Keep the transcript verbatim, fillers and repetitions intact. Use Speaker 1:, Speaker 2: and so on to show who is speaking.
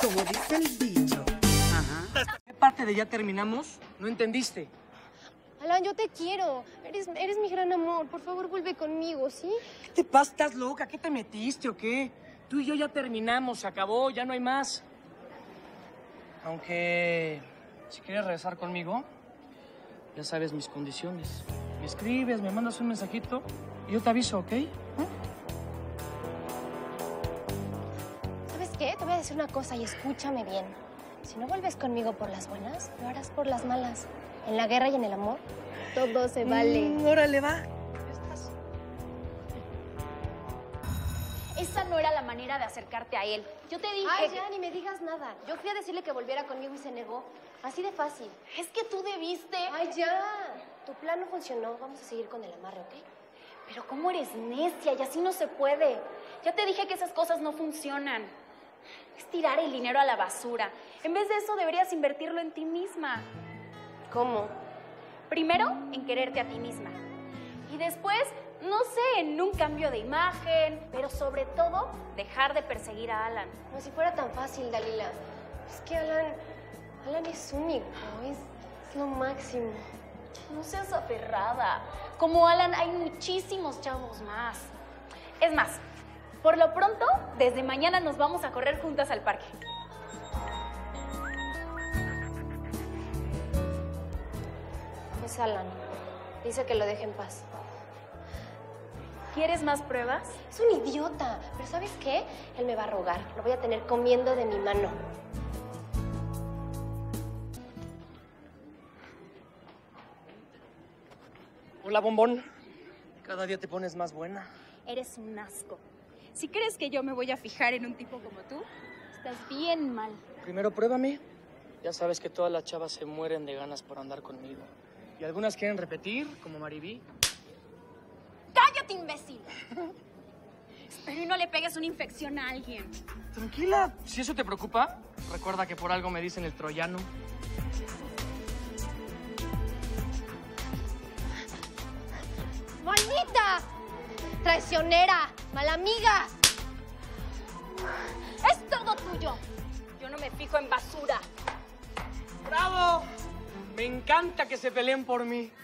Speaker 1: como dice el dicho. Ajá. ¿Qué parte de ya terminamos? ¿No entendiste?
Speaker 2: Alan, yo te quiero. Eres, eres mi gran amor. Por favor, vuelve conmigo, ¿sí?
Speaker 1: ¿Qué te pasa? ¿Estás loca? ¿Qué te metiste o qué? Tú y yo ya terminamos, se acabó, ya no hay más. Aunque, si quieres regresar conmigo, ya sabes mis condiciones. Me escribes, me mandas un mensajito y yo te aviso, ¿ok? ¿Eh?
Speaker 2: ¿Sabes qué? Te voy a decir una cosa y escúchame bien. Si no vuelves conmigo por las buenas, lo harás por las malas. En la guerra y en el amor, todo se vale.
Speaker 1: Mm, órale, va.
Speaker 3: Esa no era la manera de acercarte a él. Yo te dije...
Speaker 2: Ay, ya, ni me digas nada. Yo fui a decirle que volviera conmigo y se negó. Así de fácil.
Speaker 3: Es que tú debiste...
Speaker 2: Ay, ya. Tu plan no funcionó. Vamos a seguir con el amarre, ¿ok?
Speaker 3: Pero cómo eres necia y así no se puede. Ya te dije que esas cosas no funcionan. Es tirar el dinero a la basura. En vez de eso deberías invertirlo en ti misma.
Speaker 2: ¿Cómo?
Speaker 3: Primero, en quererte a ti misma. Y después, no sé, en un cambio de imagen. Pero sobre todo, dejar de perseguir a Alan.
Speaker 2: Como si fuera tan fácil, Dalila. Es que Alan... Alan es único. Es, es lo máximo.
Speaker 3: No seas aferrada. Como Alan, hay muchísimos chavos más. Es más, por lo pronto, desde mañana nos vamos a correr juntas al parque.
Speaker 2: Es Alan. Dice que lo deje en paz.
Speaker 3: ¿Quieres más pruebas?
Speaker 2: Es un idiota. Pero ¿sabes qué? Él me va a rogar. Lo voy a tener comiendo de mi mano.
Speaker 1: Hola, bombón. Cada día te pones más buena.
Speaker 3: Eres un asco. Si crees que yo me voy a fijar en un tipo como tú, estás bien mal.
Speaker 1: Primero pruébame. Ya sabes que todas las chavas se mueren de ganas por andar conmigo. Y algunas quieren repetir, como Maribí.
Speaker 3: ¡Cállate, imbécil! Espero y no le pegues una infección a alguien.
Speaker 1: Tranquila. Si eso te preocupa, recuerda que por algo me dicen el troyano.
Speaker 2: ¡Maldita! ¡Traicionera! ¡Malamiga!
Speaker 3: ¡Es todo tuyo! Yo no me fijo en basura.
Speaker 1: ¡Bravo! Me encanta que se peleen por mí.